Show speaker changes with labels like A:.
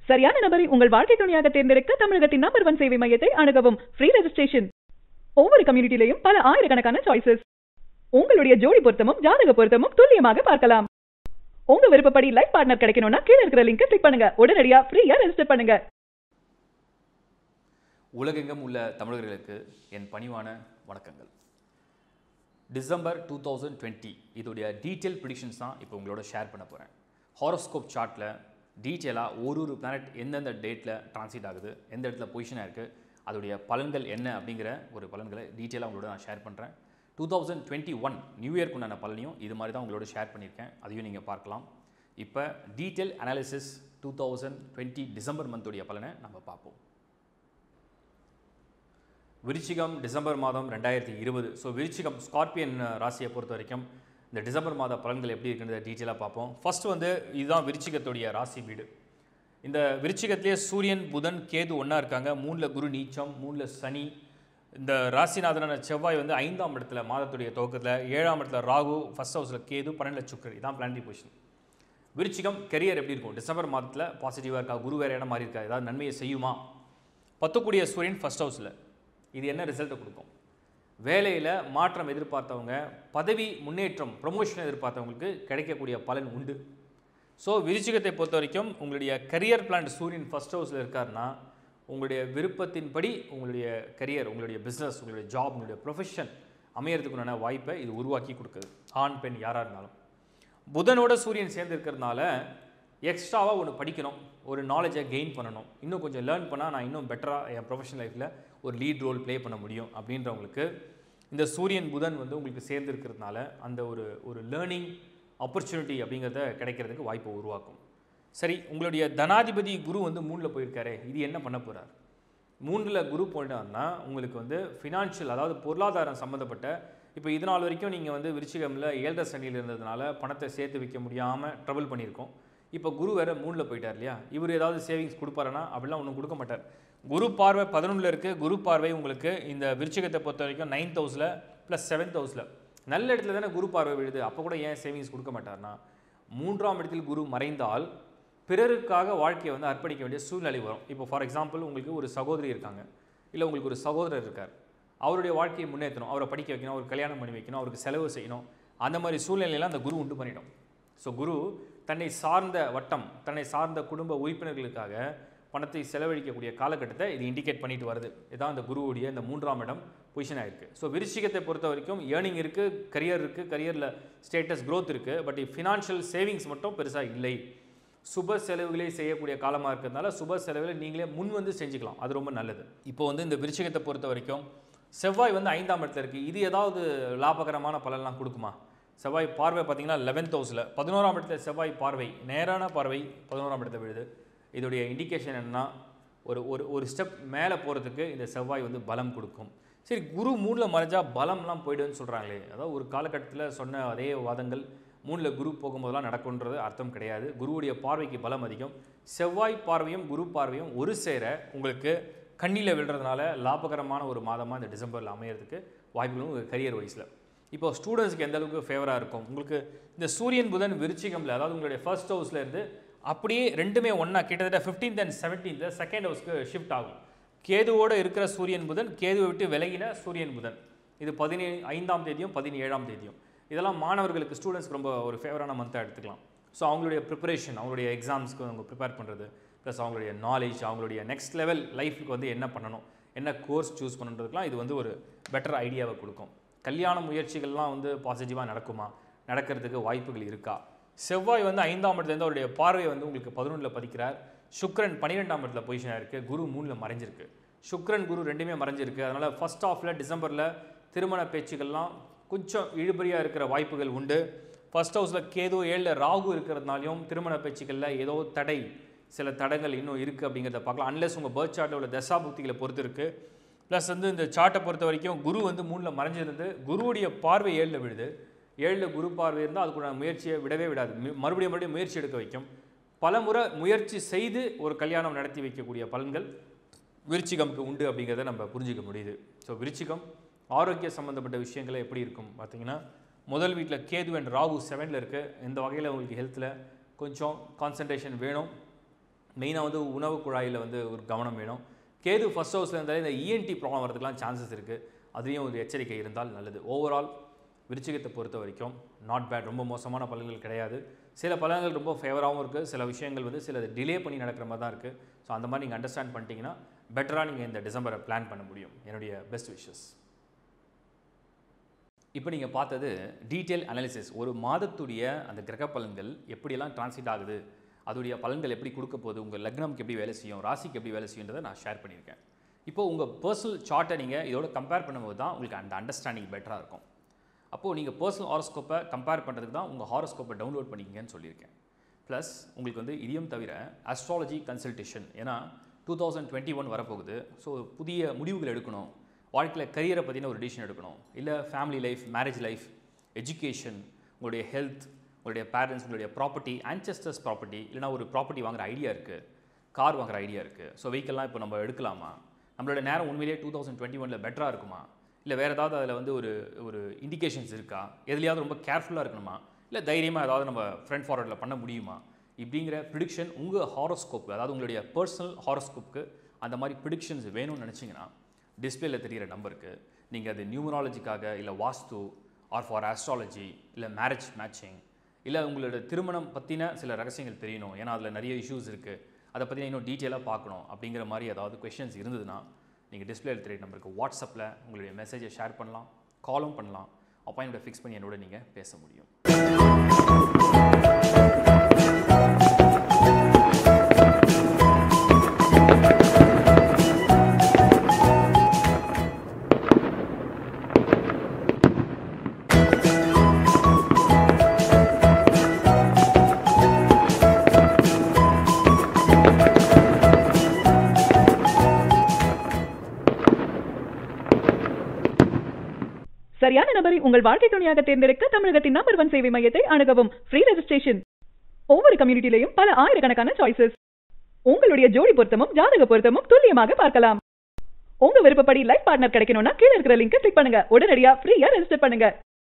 A: சரியான நபரை உங்கள் வாழ்க்கை துணையாக தேர்ந்தெடுக்க தமிழகத்தின் நம்பர் 1 சேவை மையத்தை அணுகவும். Free registration. ஒவ்வொரு கம்யூனிட்டிலையும் பல ஆயிரக்கணக்கான சாய்ஸஸ். உங்களுடைய ஜோடி பொருத்தமும் ஜாதக பொருத்தமும் துல்லியமாக பார்க்கலாம். உங்க விருப்பப்படி லைஃப் பார்ட்னர் கிடைக்கணும்னா கீழ இருக்கிற லிங்கை கிளிக் பண்ணுங்க. உடனடியா ஃப்ரீயா ரெஜிஸ்டர் பண்ணுங்க.
B: உலகெங்கும் உள்ள தமிழர்களுக்கு என் பணிவான வணக்கங்கள். டிசம்பர் 2020 இதோடைய டீட்டெயில் ப்ரிடிக்ஷன்ஸ் தான் இப்போ உங்களோட ஷேர் பண்ண போகிறேன். ஹாரோஸ்கோப் சார்ட்டில் டீட்டெயிலாக ஒரு பிளானட் எந்தெந்த டேட்டில் டிரான்சிட் ஆகுது, எந்த இடத்துல பொசிஷனாக இருக்குது, அதோடைய பலன்கள் என்ன அப்படிங்கிற ஒரு பலன்களை டீட்டெயிலாக உங்களோட நான் ஷேர் பண்ணுறேன். 2021 நியூ இயர்க்கு உண்டான பலனையும் இது மாதிரி தான் உங்களோட ஷேர் பண்ணியிருக்கேன். அதையும் நீங்கள் பார்க்கலாம். இப்போ டீட்டெயில் அனாலிசிஸ் 2020 டிசம்பர் மந்தோடைய பலனை நம்ம பார்ப்போம். விருச்சிகம் டிசம்பர் மாதம் 2020. ஸோ விருச்சிகம் ஸ்கார்பியன் ராசியை பொறுத்த வரைக்கும் இந்த டிசம்பர் மாத பலன்கள் எப்படி இருக்குன்றத டீட்டெயிலாக பார்ப்போம். ஃபர்ஸ்ட் இதுதான் விருச்சிகத்துடைய ராசி வீடு. இந்த விருச்சிகத்திலே சூரியன், புதன், கேது ஒன்றா இருக்காங்க. 3ல் குரு நீச்சம், 3ல் சனி. இந்த ராசிநாதனான செவ்வாய் 5ஆம் இடத்துல மாதத்துடைய துவக்கத்தில், 7ஆம் இடத்துல ராகு, ஃபர்ஸ்ட் ஹவுஸில் கேது, 12ல் சுக்கர். இதான் பிளானரி பொசிஷன். விருச்சிகம் கெரியர் எப்படி இருக்கும் டிசம்பர் மாதத்தில்? பாசிட்டிவாக இருக்கா? குரு வேறு இடம் மாதிரி இருக்கா? ஏதாவது நன்மையை செய்யுமா? 10 சூரியன் ஃபர்ஸ்ட் ஹவுஸில். இது என்ன ரிசல்ட்டை கொடுக்கும்? வேலையில் மாற்றம் எதிர்பார்த்தவங்க, பதவி முன்னேற்றம், ப்ரொமோஷன் எதிர்பார்த்தவங்களுக்கு கிடைக்கக்கூடிய பலன் உண்டு. ஸோ விருச்சிகத்தை பொறுத்த வரைக்கும் உங்களுடைய கரியர் பிளான் சூரியன் ஃபர்ஸ்ட் ஹவுஸில் இருக்காருன்னா உங்களுடைய விருப்பத்தின்படி உங்களுடைய கரியர், உங்களுடைய பிஸ்னஸ், உங்களுடைய ஜாப், உங்களுடைய ப்ரொஃபஷன் அமையறதுக்குண்டான வாய்ப்பை இது உருவாக்கி கொடுக்குது. ஆண் பெண் யாராக இருந்தாலும். புதனோட சூரியன் சேர்ந்து இருக்கிறதுனால எக்ஸ்ட்ராவாக ஒன்று படிக்கணும், ஒரு நாலேஜை கெயின் பண்ணணும், இன்னும் கொஞ்சம் லேர்ன் பண்ணால் நான் இன்னும் பெட்டராக என் ப்ரொஃபஷனல் லைஃப்பில் ஒரு லீட் ரோல் ப்ளே பண்ண முடியும் அப்படின்றவங்களுக்கு இந்த சூரியன் புதன் உங்களுக்கு சேர்ந்து இருக்கிறதுனால அந்த ஒரு லேர்னிங் ஆப்பர்ச்சுனிட்டி அப்படிங்கிறத கிடைக்கிறதுக்கு வாய்ப்பை உருவாக்கும். சரி, உங்களுடைய தனாதிபதி குரு 3ல் போயிருக்காரு. இது என்ன பண்ண போகிறார்? 3ல் குரு போயிட்டாருன்னா உங்களுக்கு ஃபினான்ஷியல், அதாவது பொருளாதாரம் சம்மந்தப்பட்ட, இப்போ இது நாள் வரைக்கும் நீங்கள் விருச்சிகமில் 7.5 சனியில் இருந்ததுனால பணத்தை சேர்த்து வைக்க முடியாமல் ட்ரபிள் பண்ணியிருக்கோம். இப்போ குரு வேறு 3ல் போயிட்டார் இல்லையா? இவர் ஏதாவது சேவிங்ஸ் கொடுப்பாருன்னா அப்படிலாம் ஒன்றும் கொடுக்க மாட்டார். குரு பார்வை 11ல் இருக்குது. குரு பார்வை உங்களுக்கு இந்த விருச்சிகத்தை பொறுத்த வரைக்கும் 9th ஹவுஸில் ப்ளஸ் 7th ஹவுஸில் நல்ல இடத்துல தானே குரு பார்வை விழுது. அப்போ கூட ஏன் சேவிங்ஸ் கொடுக்க மாட்டார்னா, 3ஆம் இடத்தில் குரு மறைந்தால் பிறருக்காக வாழ்க்கையை அர்ப்பணிக்க வேண்டிய சூழ்நிலை வரும். இப்போ ஃபார் எக்ஸாம்பிள் உங்களுக்கு ஒரு சகோதரி இருக்காங்க, இல்லை உங்களுக்கு ஒரு சகோதரர் இருக்கார். அவருடைய வாழ்க்கையை முன்னேற்றணும், அவரை படிக்க வைக்கணும், அவருக்கு கல்யாணம் பண்ணி வைக்கணும், அவருக்கு செலவு செய்யணும். அந்த மாதிரி சூழ்நிலையெல்லாம் அந்த குரு உண்டு பண்ணிடும். ஸோ குரு தன்னை சார்ந்த வட்டம், தன்னை சார்ந்த குடும்ப உறுப்பினர்களுக்காக பணத்தை செலவழிக்கக்கூடிய காலகட்டத்தை இது இண்டிகேட் பண்ணிட்டு வருது. இதுதான் இந்த குருவுடைய இந்த 3ஆம் இடம் பொசிஷன் ஆயிருக்கு. ஸோ விருச்சிகத்தை பொறுத்த வரைக்கும் ஏர்னிங் இருக்குது, கரியர் இருக்குது, கரியரில் ஸ்டேட்டஸ் க்ரோத் இருக்குது. பட் ஃபினான்ஷியல் சேவிங்ஸ் மட்டும் பெருசாக இல்லை. சுப செலவுகளை செய்யக்கூடிய காலமாக இருக்கிறதுனால சுப செலவுகளை நீங்களே முன் செஞ்சுக்கலாம். அது ரொம்ப நல்லது. இப்போ இந்த விருச்சிகத்தை பொறுத்த வரைக்கும் செவ்வாய் 5ஆம் இடத்துல இருக்குது. இது ஏதாவது லாபகரமான பலன்லாம் கொடுக்குமா? செவ்வாய் பார்வை பார்த்தீங்கன்னா 11th ஹவுஸில், 11ஆம் இடத்துல செவ்வாய் பார்வை, நேரான பார்வை 11ஆம் இடத்துல விழுது. இதோடைய இண்டிகேஷன் என்னன்னா ஒரு ஸ்டெப் மேலே போகிறதுக்கு இந்த செவ்வாய் பலம் கொடுக்கும். சரி, குரு 3ல் மறைஞ்சால் பலம்லாம் போய்டுன்னு சொல்கிறாங்களே, அதாவது ஒரு காலகட்டத்தில் சொன்ன அதே வாதங்கள் 3ல் குரு போகும்போதெல்லாம் நடக்கும்ன்றது அர்த்தம் கிடையாது. குருவுடைய பார்வைக்கு பலம் அதிகம். செவ்வாய் பார்வையும் குரு பார்வையும் ஒரு சேர உங்களுக்கு கண்ணியில் விழுறதுனால லாபகரமான ஒரு மாதமாக இந்த டிசம்பரில் அமையிறதுக்கு வாய்ப்புகளும் உங்கள் கரியர் வைஸில். இப்போ ஸ்டூடெண்ட்ஸ்க்கு எந்த அளவுக்கு ஃபேவராக இருக்கும்? உங்களுக்கு இந்த சூரியன் புதன் விருச்சிகமில், அதாவது உங்களுடைய ஃபர்ஸ்ட் ஹவுஸில் இருந்து அப்படியே ரெண்டுமே ஒன்றா கிட்டத்தட்ட 15th and 17th second ஹவுஸ்க்கு shift ஆகும். கேதுவோடு இருக்கிற சூரியன் புதன், கேதுவை விட்டு விலகின சூரியன் புதன். இது 15ஆம் தேதியும் 17ஆம் தேதியும். இதெல்லாம் மாணவர்களுக்கு, ஸ்டூடெண்ட்ஸ்க்கு ரொம்ப ஒரு ஃபேவரான மந்தாக எடுத்துக்கலாம். ஸோ அவங்களுடைய ப்ரிப்பரேஷன், அவங்களுடைய எக்ஸாம்ஸ்க்கு அவங்க ப்ரிப்பேர் பண்ணுறது, ப்ளஸ் அவங்களுடைய நாலேஜ், அவங்களுடைய நெக்ஸ்ட் லெவல் லைஃபுக்கு என்ன பண்ணணும், என்ன கோர்ஸ் சூஸ் பண்ணுறதுக்கெலாம் இது ஒரு பெட்டர் ஐடியாவை கொடுக்கும். கல்யாண முயற்சிகள்லாம் பாசிட்டிவாக நடக்குமா? நடக்கிறதுக்கு வாய்ப்புகள் இருக்கா? செவ்வாய் 5ஆம் இடத்துலேருந்து அவருடைய பார்வை உங்களுக்கு 11ல் பதிக்கிறார். சுக்ரன் 12ஆம் இடத்துல பொசிஷனாக இருக்குது. குரு 3ல் மறைஞ்சிருக்கு. சுக்ரன் குரு ரெண்டுமே மறைஞ்சிருக்கு. அதனால் ஃபர்ஸ்ட் ஹாஃபில் டிசம்பரில் திருமண பேச்சுக்கள்லாம் கொஞ்சம் இழுபறியாக இருக்கிற வாய்ப்புகள் உண்டு. ஃபர்ஸ்ட் ஹவுஸில் கேது, 7ல் ராகு இருக்கிறதுனாலையும் திருமண பேச்சுக்களில் ஏதோ தடை, சில தடங்கள் இன்னும் இருக்குது அப்படிங்கிறத பார்க்கலாம். அன்லெஸ் உங்கள் பர்த் சார்ட்டில் உள்ள தசா புக்திகளை பொறுத்து இருக்குது. ப்ளஸ் இந்த சார்ட்டை பொறுத்த வரைக்கும் குரு 3ல் மறைஞ்சிருந்து குருவுடைய பார்வை 7ல் விழுது. 7ல் குரு பார்வை இருந்தால் அதுக்குள்ள முயற்சியை விடவே விடாது, மறுபடியும் முயற்சி எடுக்க வைக்கும். பல முறை முயற்சி செய்து ஒரு கல்யாணம் நடத்தி வைக்கக்கூடிய பலன்கள் விருச்சிகம்க்கு உண்டு அப்படிங்கிறத நம்ம புரிஞ்சிக்க முடியுது. ஸோ விருச்சிகம் ஆரோக்கிய சம்மந்தப்பட்ட விஷயங்களை எப்படி இருக்கும் பார்த்தீங்கன்னா, முதல் வீட்டில் கேது அண்ட் ராகு 7ல் இருக்குது. இந்த வகையில் உங்களுக்கு ஹெல்த்தில் கொஞ்சம் கான்சன்ட்ரேஷன் வேணும். மெயினாக வந்து உணவு குழாயில் வந்து ஒரு கவனம் வேணும். கேது ஃபர்ஸ்ட் ஹவுஸில் இருந்தாலே இந்த இஎன்டி ப்ராப்ளம் வரதுக்குலாம் சான்சஸ் இருக்குது. அதுலேயும் ஒரு எச்சரிக்கை இருந்தால் நல்லது. ஓவரால் விருச்சிகத்தை பொறுத்த வரைக்கும் நாட் பேட், ரொம்ப மோசமான பலன்கள் கிடையாது. சில பலன்கள் ரொம்ப ஃபேவராகவும் இருக்குது, சில விஷயங்கள் வந்து சில டிலே பண்ணி நடக்கிற மாதிரி தான் இருக்குது. ஸோ அந்த மாதிரி நீங்கள் அண்டர்ஸ்டாண்ட் பண்ணிட்டீங்கன்னா பெட்டராக நீங்கள் இந்த டிசம்பரை பிளான் பண்ண முடியும். என்னுடைய பெஸ்ட் விஷஸ். இப்போ நீங்கள் பார்த்தது டீட்டெயில் அனாலிசிஸ். ஒரு மாதத்துடைய அந்த கிரக பலன்கள் எப்படியெல்லாம் டிரான்ஸ்லேட் ஆகுது, அதோடைய பலன்கள் எப்படி கொடுக்க போகுது, உங்கள் லக்னம்க்கு எப்படி வேலை செய்யும், ராசிக்கு எப்படி வேலை செய்யுன்றதை நான் ஷேர் பண்ணியிருக்கேன். இப்போது உங்கள் பர்சனல் சார்ட்டை நீங்கள் இதோட கம்பேர் பண்ணும்போது தான் உங்களுக்கு அந்த அண்டர்ஸ்டாண்டிங் பெட்டராக இருக்கும். அப்போது நீங்கள் பர்சனல் ஹாரோஸ்கோப்பை கம்பேர் பண்ணுறதுக்கு தான் உங்கள் ஹாரோஸ்கோப்பை டவுன்லோட் பண்ணிக்கங்கன்னு சொல்லியிருக்கேன். ப்ளஸ் உங்களுக்கு வந்து இதையும் தவிர அஸ்ட்ராலஜி கன்சல்டேஷன், ஏன்னா 2021 வரப்போகுது. ஸோ புதிய முடிவுகள் எடுக்கணும், வாழ்க்கையில் கரியரை பற்றின ஒரு டிசிஷன் எடுக்கணும், இல்லை family life, marriage life, education, உங்களுடைய ஹெல்த், உங்களுடைய பேரண்ட்ஸ், உங்களுடைய ப்ராப்பர்ட்டி, ஆன்செஸ்டர்ஸ் ப்ராப்பர்ட்டி, இல்லைனா ஒரு ப்ராப்பர்ட்டி வாங்குற ஐடியா இருக்குது, கார் வாங்குற ஐடியா இருக்குது. ஸோ வெஹிக்கல்லாம் இப்போ நம்ம எடுக்கலாமா, நம்மளோட நேரம் உண்மையிலேயே 2021 பெட்டராக இருக்குமா, இல்லை வேறு ஏதாவது அதில் வந்து ஒரு இண்டிகேஷன்ஸ் இருக்கா, எதுலையாவது ரொம்ப கேர்ஃபுல்லாக இருக்கணுமா, இல்லை தைரியமாக ஏதாவது நம்ம ஃப்ரண்ட் ஃபார்வர்டில் பண்ண முடியுமா, இப்படிங்கிற ப்ரிடிக்ஷன் உங்கள் ஹாரோஸ்கோப், அதாவது உங்களுடைய பர்சனல் ஹாரோஸ்கோப்புக்கு அந்த மாதிரி ப்ரிடிக்ஷன்ஸ் வேணும்னு நினச்சிங்கன்னா டிஸ்பிளேல தெரிகிற நம்பருக்கு நீங்கள் அது நியூமராலஜிக்காக, இல்லை வாஸ்து, ஆர் ஃபார் ஆஸ்ட்ராலஜி, இல்லை மேரேஜ் மேட்சிங், இல்லை உங்களோட திருமணம் பற்றின சில ரகசியங்கள் தெரியணும், ஏன்னா அதில் நிறைய இஷ்யூஸ் இருக்குது, அதை பற்றி இன்னும் டீட்டெயிலாக பார்க்கணும் அப்படிங்கிற மாதிரி ஏதாவது கொஷின்ஸ் இருந்ததுன்னா நீங்கள் டிஸ்பிளேல தெரிகிற நம்பருக்கு வாட்ஸ்அப்பில் உங்களுடைய மெசேஜை ஷேர் பண்ணலாம், காலும் பண்ணலாம். அப்பாயின்மெண்ட்டை ஃபிக்ஸ் பண்ணி என்னோட நீங்கள் பேச முடியும்.
A: சரியான நபரை உங்கள் வாழ்க்கை துணையாக தேர்ந்தெடுக்க தமிழகத்தின் நம்பர் 1 சேவை மையத்தை அணுகவும். Free registration. ஒவ்வொரு கம்யூனிட்டிலையும் பல ஆயிரக்கணக்கான சாய்ஸஸ். உங்களுடைய ஜோடி பொருத்தமும் ஜாதக பொருத்தமும் துல்லியமாக பார்க்கலாம். உங்க விருப்பப்படி லைஃப் பார்ட்னர் கிடைக்கணும்னா கீழ இருக்கிற லிங்கை கிளிக் பண்ணுங்க. உடனடியா ஃப்ரீயா ரெஜிஸ்டர் பண்ணுங்க.